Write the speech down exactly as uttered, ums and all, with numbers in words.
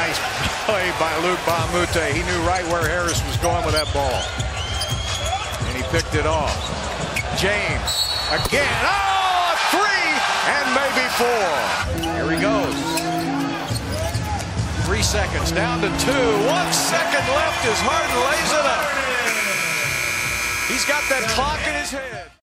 Nice play by Luc Mbah a Moute. He knew right where Harris was going with that ball. And he picked it off. James again. Oh, a three and maybe four. Here he goes. Three seconds down to two. One second left as Harden lays it up. He's got that clock in his head.